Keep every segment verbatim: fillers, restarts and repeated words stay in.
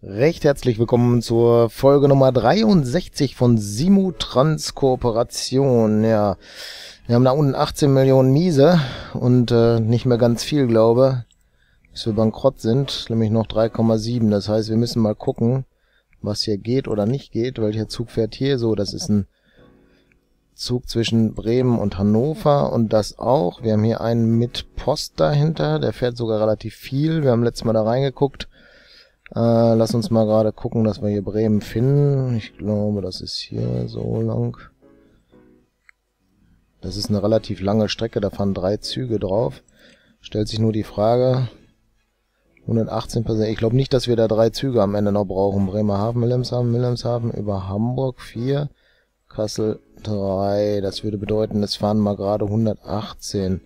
Recht herzlich willkommen zur Folge Nummer dreiundsechzig von Simutrans Kooperation. Ja, wir haben da unten achtzehn Millionen Miese und äh, nicht mehr ganz viel, glaube ich, bis wir bankrott sind, nämlich noch drei Komma sieben. Das heißt, wir müssen mal gucken, was hier geht oder nicht geht. Welcher Zug fährt hier? So, das ist ein Zug zwischen Bremen und Hannover und das auch. Wir haben hier einen mit Post dahinter, der fährt sogar relativ viel. Wir haben letztes Mal da reingeguckt. Äh, lass uns mal gerade gucken, dass wir hier Bremen finden. Ich glaube, das ist hier so lang. Das ist eine relativ lange Strecke, da fahren drei Züge drauf. Stellt sich nur die Frage, hundertachtzehn Passagiere. Ich glaube nicht, dass wir da drei Züge am Ende noch brauchen. Bremerhaven, Wilhelmshaven, Wilhelmshaven, über Hamburg vier, Kassel drei. Das würde bedeuten, es fahren mal gerade hundertachtzehn.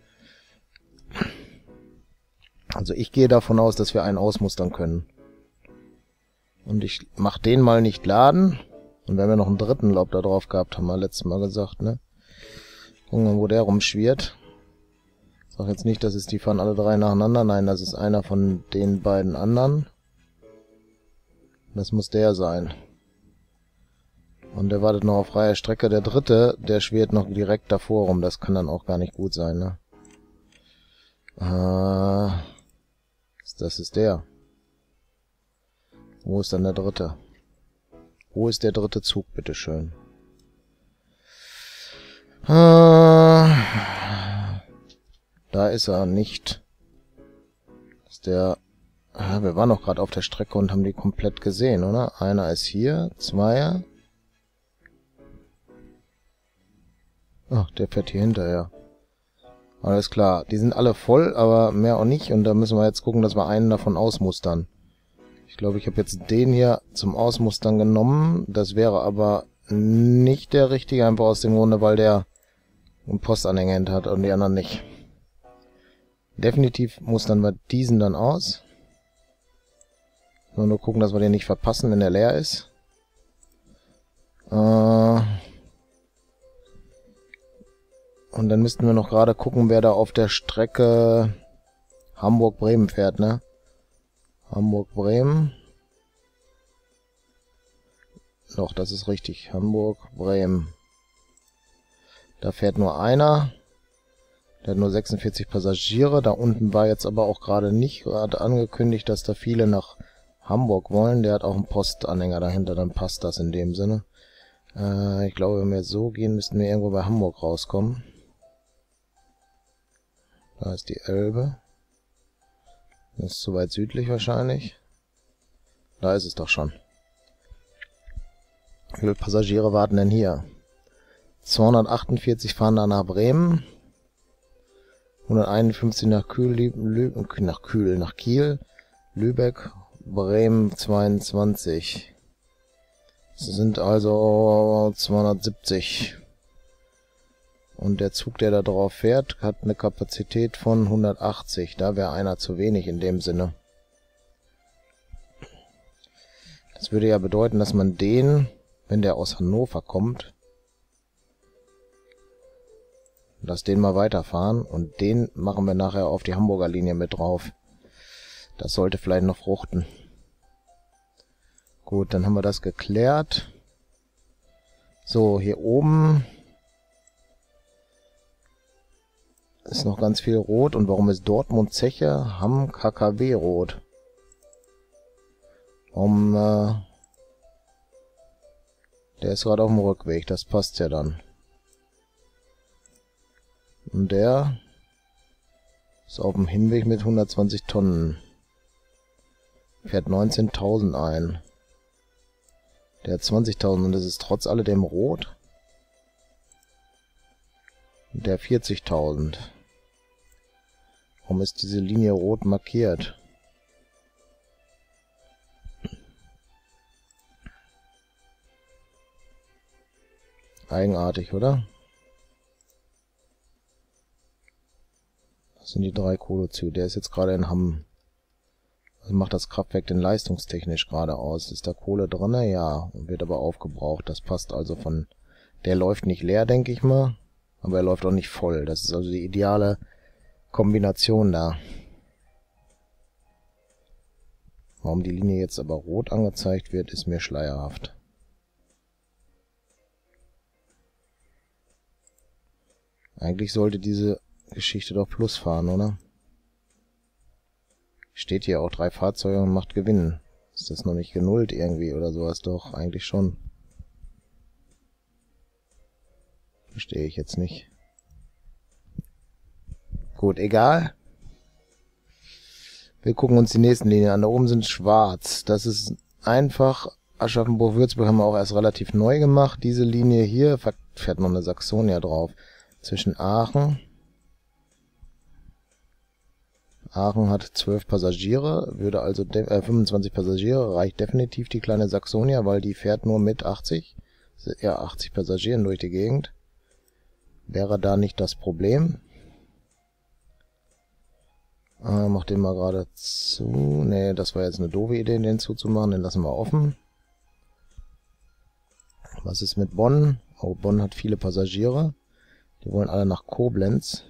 Also ich gehe davon aus, dass wir einen ausmustern können. Und ich mach den mal nicht laden. Und wenn wir noch einen dritten Laub da drauf gehabt haben, wir letztes Mal gesagt, ne? Gucken wir mal, wo der rumschwirrt. Ich sag jetzt nicht, das ist die fahren alle drei nacheinander. Nein, das ist einer von den beiden anderen. Das muss der sein. Und der wartet noch auf freie Strecke. Der dritte, der schwirrt noch direkt davor rum. Das kann dann auch gar nicht gut sein, ne? Ah, das ist der. Wo ist dann der dritte? Wo ist der dritte Zug, bitteschön? Ah, da ist er nicht. Ist der... Ah, wir waren noch gerade auf der Strecke und haben die komplett gesehen, oder? Einer ist hier, zweier. Ach, der fährt hier hinterher. Alles klar, die sind alle voll, aber mehr auch nicht. Und da müssen wir jetzt gucken, dass wir einen davon ausmustern. Ich glaube, ich habe jetzt den hier zum Ausmustern genommen. Das wäre aber nicht der richtige, einfach aus dem Grunde, weil der einen Postanhänger hinter hat und die anderen nicht. Definitiv mustern wir diesen dann aus. Nur nur gucken, dass wir den nicht verpassen, wenn der leer ist. Äh und dann müssten wir noch gerade gucken, wer da auf der Strecke Hamburg-Bremen fährt, ne? Hamburg-Bremen. Doch, das ist richtig. Hamburg-Bremen. Da fährt nur einer. Der hat nur sechsundvierzig Passagiere. Da unten war jetzt aber auch gerade nicht gerade angekündigt, dass da viele nach Hamburg wollen. Der hat auch einen Postanhänger dahinter. Dann passt das in dem Sinne. Äh, ich glaube, wenn wir jetzt so gehen, müssten wir irgendwo bei Hamburg rauskommen. Da ist die Elbe. Das ist zu weit südlich wahrscheinlich. Da ist es doch schon. Wie viele Passagiere warten denn hier? zweihundertachtundvierzig fahren da nach Bremen. hunderteinundfünfzig nach Kühl, Lü nach Kühl, nach Kiel. Lübeck, Bremen zweiundzwanzig. Das sind also zweihundertsiebzig. Und der Zug, der da drauf fährt, hat eine Kapazität von hundertachtzig. Da wäre einer zu wenig in dem Sinne. Das würde ja bedeuten, dass man den, wenn der aus Hannover kommt, lass den mal weiterfahren und den machen wir nachher auf die Hamburger Linie mit drauf. Das sollte vielleicht noch fruchten. Gut, dann haben wir das geklärt. So, hier oben ist noch ganz viel rot. Und warum ist Dortmund Zeche Hamm K K W rot? Um, äh, der ist gerade auf dem Rückweg, das passt ja dann. Und der ist auf dem Hinweg mit hundertzwanzig Tonnen. Fährt neunzehntausend ein. Der hat zwanzigtausend und das ist trotz alledem rot. Und der vierzigtausend. Warum ist diese Linie rot markiert? Eigenartig, oder? Das sind die drei Kohlezüge. Der ist jetzt gerade in Hamm. Also macht das Kraftwerk denn leistungstechnisch gerade aus? Ist da Kohle drin? Ja. Und wird aber aufgebraucht. Das passt also von... Der läuft nicht leer, denke ich mal. Aber er läuft auch nicht voll. Das ist also die ideale Kombination da. Warum die Linie jetzt aber rot angezeigt wird, ist mir schleierhaft. Eigentlich sollte diese Geschichte doch Plus fahren, oder? Steht hier auch drei Fahrzeuge und macht Gewinn. Ist das noch nicht genullt irgendwie oder sowas? Doch, eigentlich schon. Verstehe ich jetzt nicht. Gut, egal. Wir gucken uns die nächsten Linien an. Da oben sind schwarz. Das ist einfach. Aschaffenburg-Würzburg haben wir auch erst relativ neu gemacht. Diese Linie hier, fährt noch eine Saxonia drauf. Zwischen Aachen. Aachen hat zwölf Passagiere, würde also äh, fünfundzwanzig Passagiere, reicht definitiv die kleine Saxonia, weil die fährt nur mit achtzig. Ja, achtzig Passagieren durch die Gegend. Wäre da nicht das Problem. Äh, mach den mal gerade zu. Ne, das war jetzt eine doofe Idee, den zuzumachen. Den lassen wir offen. Was ist mit Bonn? Oh, Bonn hat viele Passagiere. Die wollen alle nach Koblenz.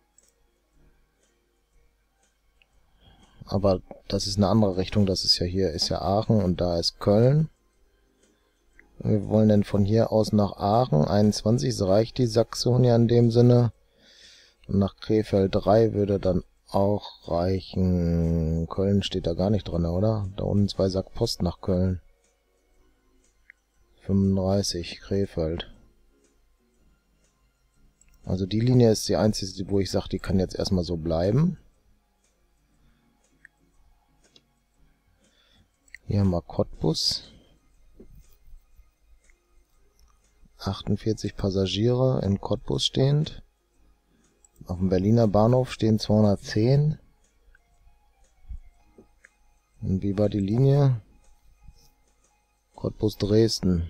Aber das ist eine andere Richtung. Das ist ja hier, ist ja Aachen und da ist Köln. Wir wollen dann von hier aus nach Aachen. einundzwanzig, so reicht die Saxonia in dem Sinne. Und nach Krefeld drei würde dann auch reichen. Köln steht da gar nicht drin, oder? Da unten zwei Sack Post nach Köln. fünfunddreißig, Krefeld. Also die Linie ist die einzige, wo ich sage, die kann jetzt erstmal so bleiben. Hier haben wir Cottbus. achtundvierzig Passagiere in Cottbus stehend. Auf dem Berliner Bahnhof stehen zweihundertzehn. Und wie war die Linie? Cottbus Dresden.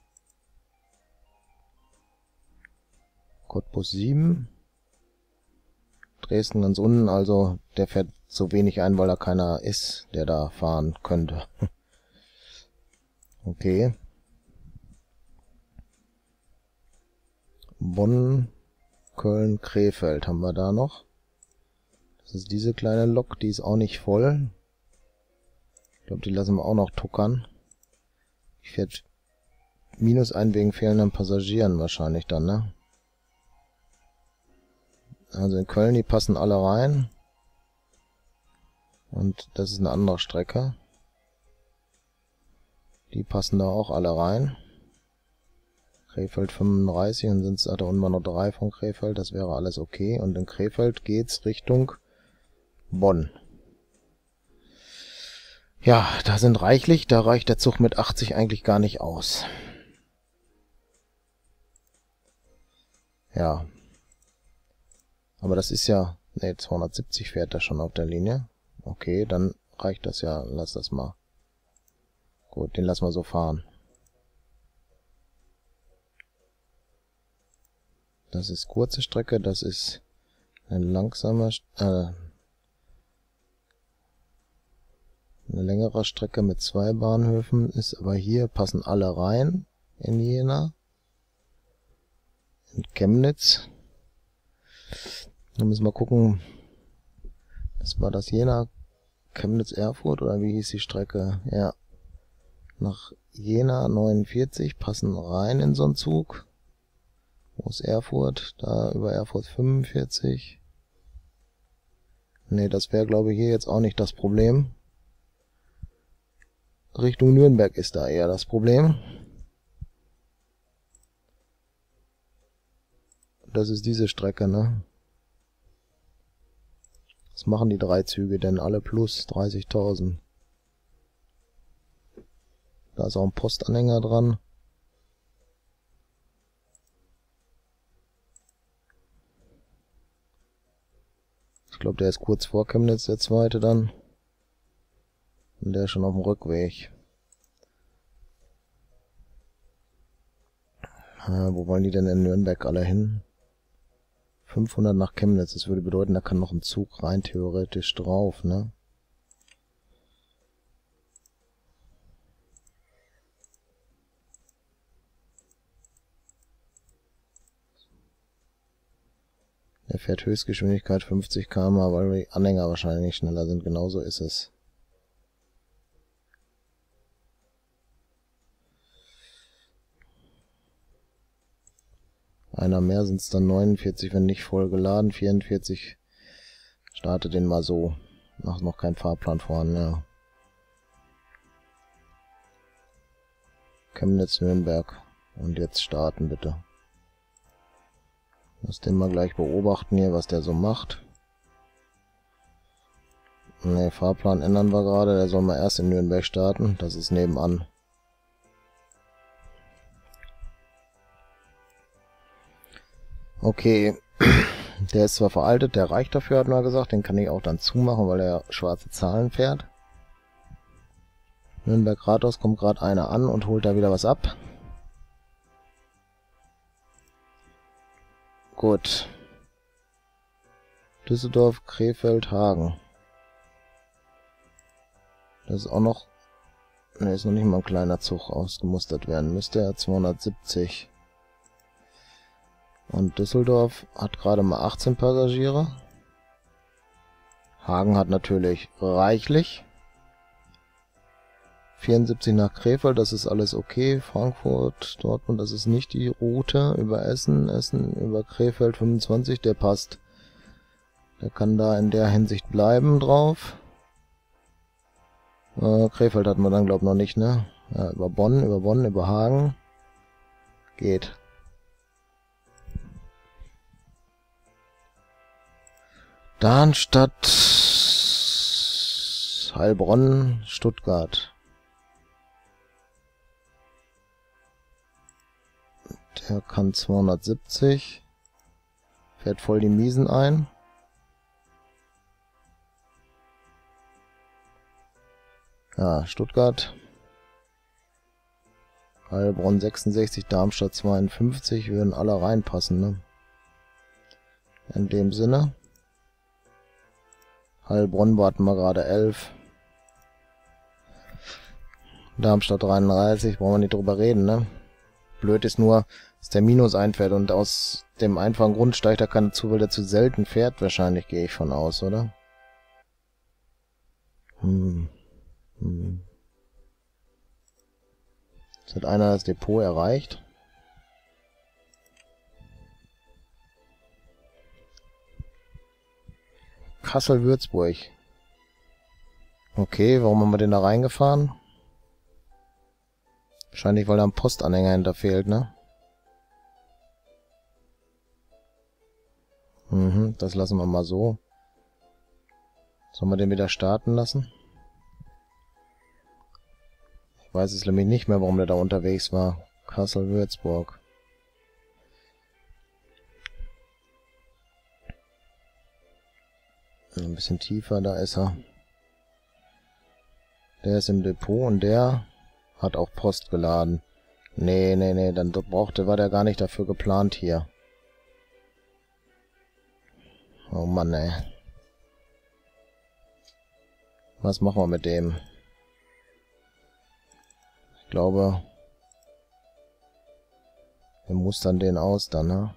Cottbus sieben. Dresden ganz unten, also der fährt so wenig ein, weil da keiner ist, der da fahren könnte. Okay. Bonn, Köln, Krefeld haben wir da noch. Das ist diese kleine Lok, die ist auch nicht voll. Ich glaube, die lassen wir auch noch tuckern. Die fährt minus ein wegen fehlenden Passagieren wahrscheinlich dann, ne? Also in Köln, die passen alle rein. Und das ist eine andere Strecke. Die passen da auch alle rein. Krefeld fünfunddreißig und sind es da unten noch drei von Krefeld, das wäre alles okay. Und in Krefeld geht's Richtung Bonn. Ja, da sind reichlich, da reicht der Zug mit achtzig eigentlich gar nicht aus. Ja. Aber das ist ja, ne, zweihundertsiebzig fährt er schon auf der Linie. Okay, dann reicht das ja, lass das mal. Gut, den lassen wir so fahren. Das ist kurze Strecke, das ist eine langsame, äh, eine längere Strecke mit zwei Bahnhöfen, ist aber hier, passen alle rein in Jena. In Chemnitz. Dann müssen wir gucken, das war das Jena, Chemnitz, Erfurt, oder wie hieß die Strecke? Ja. Nach Jena neunundvierzig, passen rein in so einen Zug. Wo ist Erfurt? Da über Erfurt fünfundvierzig. Ne, das wäre, glaube ich, hier jetzt auch nicht das Problem. Richtung Nürnberg ist da eher das Problem. Das ist diese Strecke, ne? Was machen die drei Züge denn? Alle plus dreißigtausend. Da ist auch ein Postanhänger dran. Ich glaube, der ist kurz vor Chemnitz, der zweite dann. Und der ist schon auf dem Rückweg. Ja, wo wollen die denn in Nürnberg alle hin? fünfhundert nach Chemnitz. Das würde bedeuten, da kann noch ein Zug rein theoretisch drauf, ne? Er fährt Höchstgeschwindigkeit fünfzig Kilometer pro Stunde, weil die Anhänger wahrscheinlich schneller sind. Genauso ist es. Einer mehr sind es dann neunundvierzig, wenn nicht voll geladen. vierundvierzig. Starte den mal so. Mach noch keinen Fahrplan vorhanden, ja. Chemnitz, Nürnberg. Und jetzt starten bitte. Lass den mal gleich beobachten hier, was der so macht. Ne, Fahrplan ändern wir gerade. Der soll mal erst in Nürnberg starten. Das ist nebenan. Okay. Der ist zwar veraltet, der reicht dafür, hat man gesagt. Den kann ich auch dann zumachen, weil er schwarze Zahlen fährt. Nürnberg Rathaus kommt gerade einer an und holt da wieder was ab. Gut. Düsseldorf, Krefeld, Hagen. Das ist auch noch... Ne, ist noch nicht mal ein kleiner Zug ausgemustert werden. Müsste er zweihundertsiebzig. Und Düsseldorf hat gerade mal achtzehn Passagiere. Hagen hat natürlich reichlich. vierundsiebzig nach Krefeld, das ist alles okay. Frankfurt, Dortmund, das ist nicht die Route. Über Essen, Essen, über Krefeld fünfundzwanzig, der passt. Der kann da in der Hinsicht bleiben drauf. Äh, Krefeld hatten wir dann, glaube ich, noch nicht, ne? Ja, über Bonn, über Bonn, über Hagen. Geht. Darmstadt, Heilbronn, Stuttgart. Der kann zweihundertsiebzig. Fährt voll die Miesen ein. Ja, Stuttgart. Heilbronn sechsundsechzig, Darmstadt zweiundfünfzig. Würden alle reinpassen, ne? In dem Sinne. Heilbronn warten wir gerade elf. Darmstadt dreiunddreißig, brauchen wir nicht drüber reden, ne? Blöd ist nur, dass der Minus einfährt und aus dem einfachen Grund steigt er keine zu, weil der zu selten fährt. Wahrscheinlich gehe ich von aus, oder? Hm. Hm. Jetzt hat einer das Depot erreicht. Kassel-Würzburg. Okay, warum haben wir den da reingefahren? Wahrscheinlich, weil da ein Postanhänger hinter fehlt, ne? Mhm, das lassen wir mal so. Sollen wir den wieder starten lassen? Ich weiß es nämlich nicht mehr, warum der da unterwegs war. Kassel-Würzburg. Ein bisschen tiefer, da ist er. Der ist im Depot und der hat auch Post geladen. Nee, nee, nee, dann brauchte, war der gar nicht dafür geplant hier. Oh Mann, ey. Was machen wir mit dem? Ich glaube, wir mustern den aus dann, ne?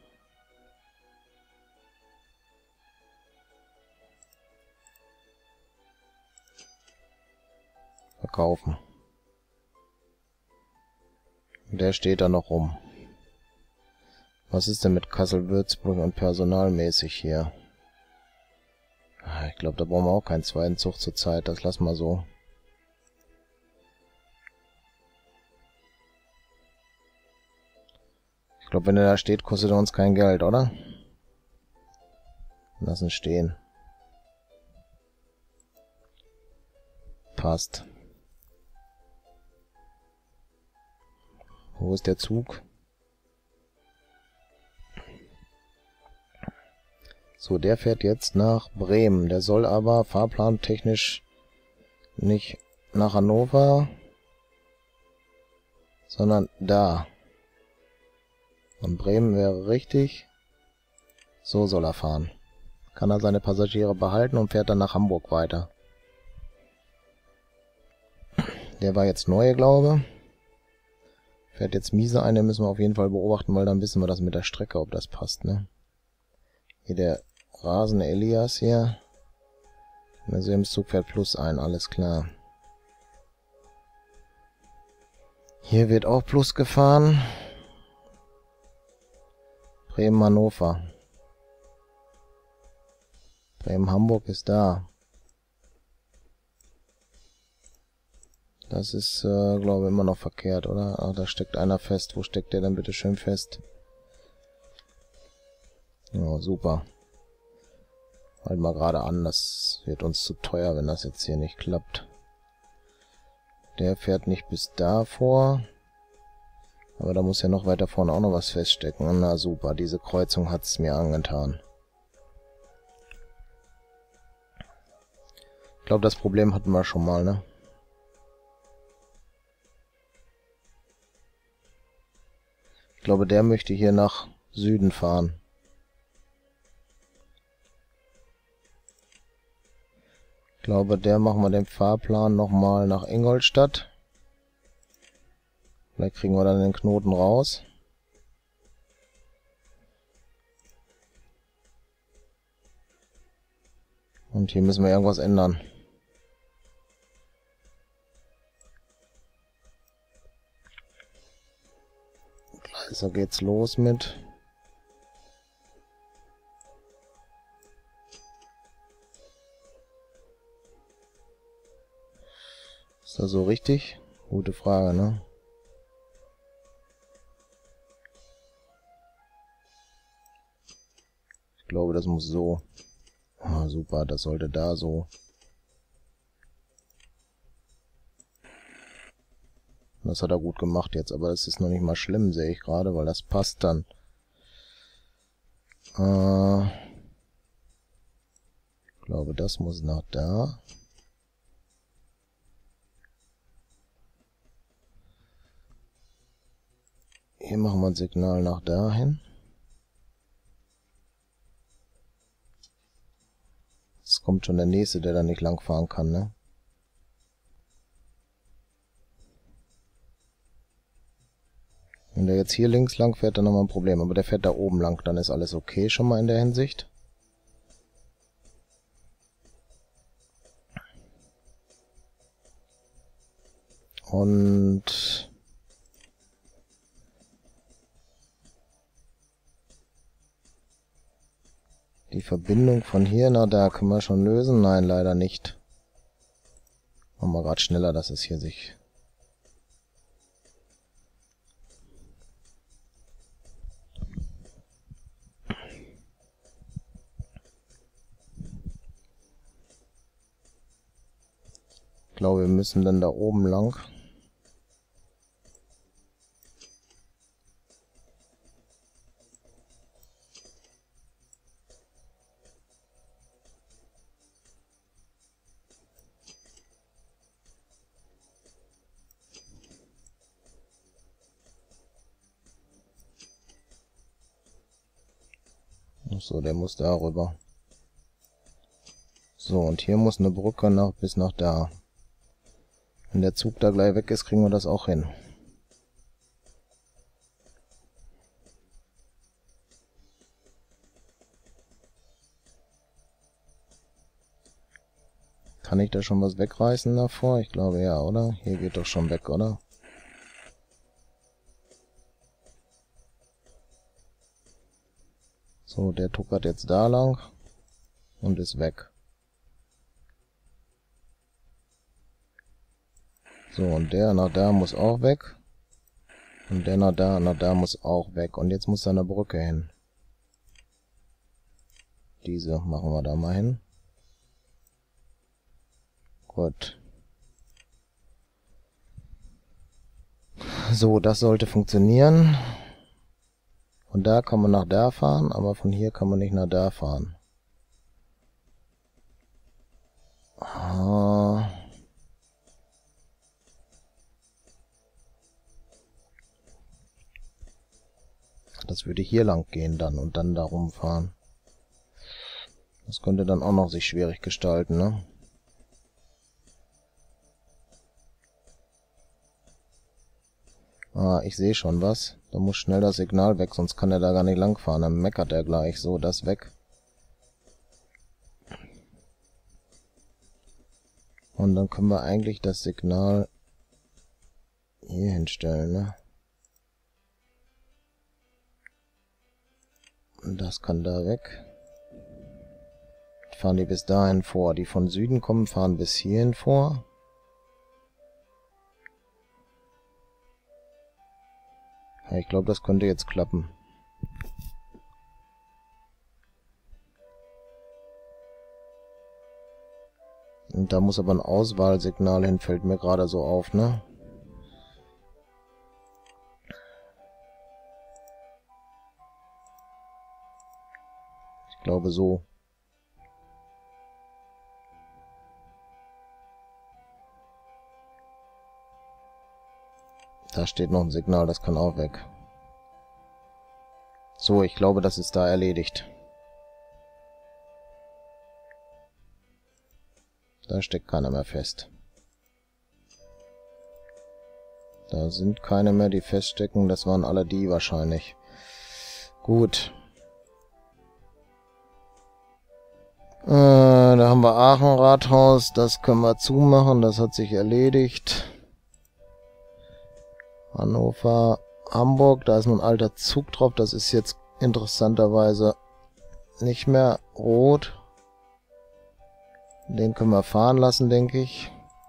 Verkaufen. Der steht da noch rum. Was ist denn mit Kassel-Würzburg und personalmäßig hier? Ich glaube, da brauchen wir auch keinen zweiten Zug zur Zeit. Das lassen wir so. Ich glaube, wenn er da steht, kostet er uns kein Geld, oder? Lassen stehen. Passt. Wo ist der Zug? So, der fährt jetzt nach Bremen. Der soll aber fahrplantechnisch nicht nach Hannover, sondern da. Und Bremen wäre richtig. So soll er fahren. Kann er seine Passagiere behalten und fährt dann nach Hamburg weiter. Der war jetzt neu, glaube ich. Fährt jetzt miese ein, den müssen wir auf jeden Fall beobachten, weil dann wissen wir das mit der Strecke, ob das passt, ne? Hier der rasende Elias hier. Museumszug fährt plus ein, alles klar. Hier wird auch plus gefahren. Bremen-Hannover. Bremen-Hamburg ist da. Das ist, äh, glaube ich, immer noch verkehrt, oder? Ah, da steckt einer fest. Wo steckt der denn bitte schön fest? Ja, super. Halt mal gerade an, das wird uns zu teuer, wenn das jetzt hier nicht klappt. Der fährt nicht bis da vor. Aber da muss ja noch weiter vorne auch noch was feststecken. Na super, diese Kreuzung hat's mir angetan. Ich glaube, das Problem hatten wir schon mal, ne? Ich glaube, der möchte hier nach Süden fahren. Ich glaube, der machen wir den Fahrplan nochmal nach Ingolstadt. Vielleicht kriegen wir dann den Knoten raus. Und hier müssen wir irgendwas ändern. So geht's los mit. Ist das so richtig? Gute Frage, ne? Ich glaube, das muss so. Ah, super, das sollte da so. Das hat er gut gemacht jetzt, aber das ist noch nicht mal schlimm, sehe ich gerade, weil das passt dann. Äh, ich glaube, das muss nach da. Hier machen wir ein Signal nach dahin. Jetzt kommt schon der nächste, der da nicht lang fahren kann, ne? Wenn der jetzt hier links lang fährt, dann haben wir ein Problem. Aber der fährt da oben lang, dann ist alles okay schon mal in der Hinsicht. Und die Verbindung von hier nach da können wir schon lösen. Nein, leider nicht. Machen wir gerade schneller, dass es hier sich... Ich glaube, wir müssen dann da oben lang. So, der muss da rüber. So, und hier muss eine Brücke nach bis nach da. Wenn der Zug da gleich weg ist, kriegen wir das auch hin. Kann ich da schon was wegreißen davor? Ich glaube ja, oder? Hier geht doch schon weg, oder? So, der tuckert jetzt da lang und ist weg. So, und der nach da muss auch weg. Und der nach da, nach da muss auch weg. Und jetzt muss da eine Brücke hin. Diese machen wir da mal hin. Gut. So, das sollte funktionieren. Von da kann man nach da fahren, aber von hier kann man nicht nach da fahren. Ah. Das würde hier lang gehen dann und dann da rumfahren. Das könnte dann auch noch sich schwierig gestalten, ne? Ah, ich sehe schon was. Da muss schnell das Signal weg, sonst kann er da gar nicht lang fahren. Dann meckert er gleich. So, das weg. Und dann können wir eigentlich das Signal hier hinstellen, ne? Das kann da weg. Fahren die bis dahin vor. Die von Süden kommen, fahren bis hierhin vor. Ja, ich glaube, das könnte jetzt klappen. Und da muss aber ein Auswahlsignal hin, fällt mir gerade so auf, ne? Ich glaube so. Da steht noch ein Signal, das kann auch weg. So, ich glaube, das ist da erledigt. Da steckt keiner mehr fest. Da sind keine mehr, die feststecken. Das waren alle die wahrscheinlich. Gut. Äh, da haben wir Aachen Rathaus. Das können wir zumachen. Das hat sich erledigt. Hannover, Hamburg. Da ist noch ein alter Zug drauf. Das ist jetzt interessanterweise nicht mehr rot. Den können wir fahren lassen, denke ich.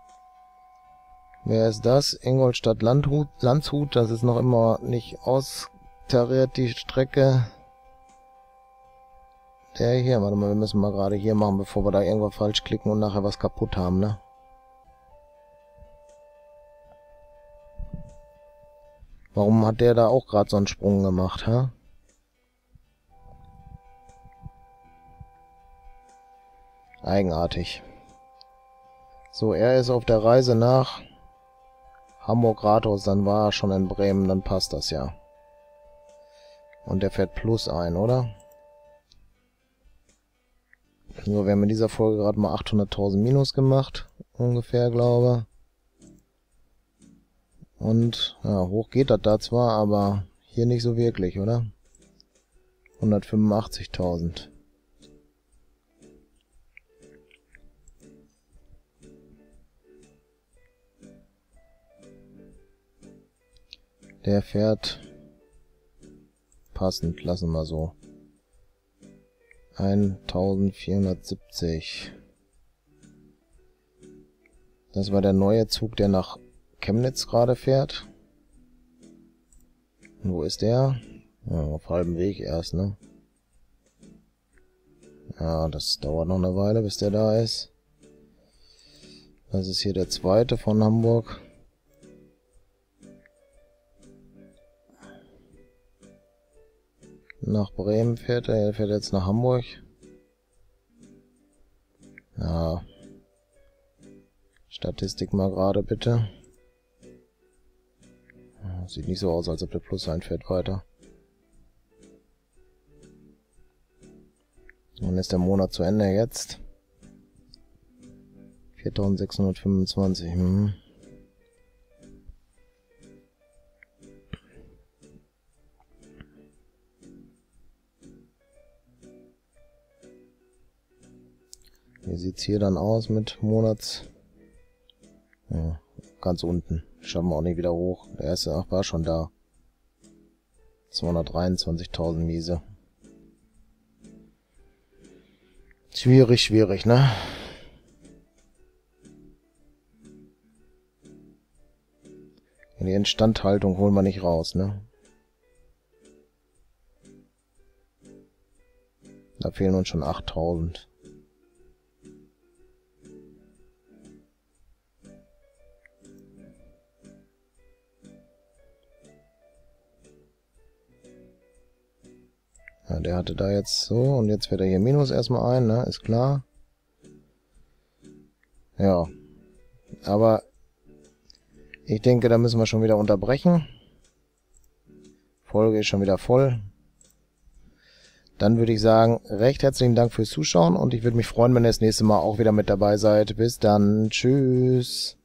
Wer ist das? Ingolstadt Landhut, Landshut. Das ist noch immer nicht austariert, die Strecke. Der hier, warte mal, wir müssen mal gerade hier machen, bevor wir da irgendwas falsch klicken und nachher was kaputt haben, ne? Warum hat der da auch gerade so einen Sprung gemacht, hä? Eigenartig. So, er ist auf der Reise nach Hamburg-Rathaus, dann war er schon in Bremen, dann passt das ja. Und der fährt plus ein, oder? So, wir haben in dieser Folge gerade mal achthunderttausend Minus gemacht, ungefähr, glaube. Und, ja, hoch geht das da zwar, aber hier nicht so wirklich, oder? hundertfünfundachtzigtausend. Der fährt passend, lassen wir so. eintausendvierhundertsiebzig. Das war der neue Zug, der nach Chemnitz gerade fährt. Und wo ist der? Ja, auf halbem Weg erst, ne? Ja, das dauert noch eine Weile, bis der da ist. Das ist hier der zweite von Hamburg. Nach Bremen fährt er, er fährt jetzt nach Hamburg. Ja. Statistik mal gerade bitte. Sieht nicht so aus, als ob der Plus einfährt weiter. Dann ist der Monat zu Ende jetzt. viertausendsechshundertfünfundzwanzig. Hm. Wie sieht's hier dann aus mit Monats? Ja, ganz unten. Schaffen wir auch nicht wieder hoch. Der erste ach, war schon da. zweihundertdreiundzwanzigtausend miese. Schwierig, schwierig, ne? Die Instandhaltung holen wir nicht raus, ne? Da fehlen uns schon achttausend. Ja, der hatte da jetzt so und jetzt fährt er hier Minus erstmal ein, ne? Ist klar. Ja. Aber ich denke, da müssen wir schon wieder unterbrechen. Folge ist schon wieder voll. Dann würde ich sagen, recht herzlichen Dank fürs Zuschauen und ich würde mich freuen, wenn ihr das nächste Mal auch wieder mit dabei seid. Bis dann. Tschüss.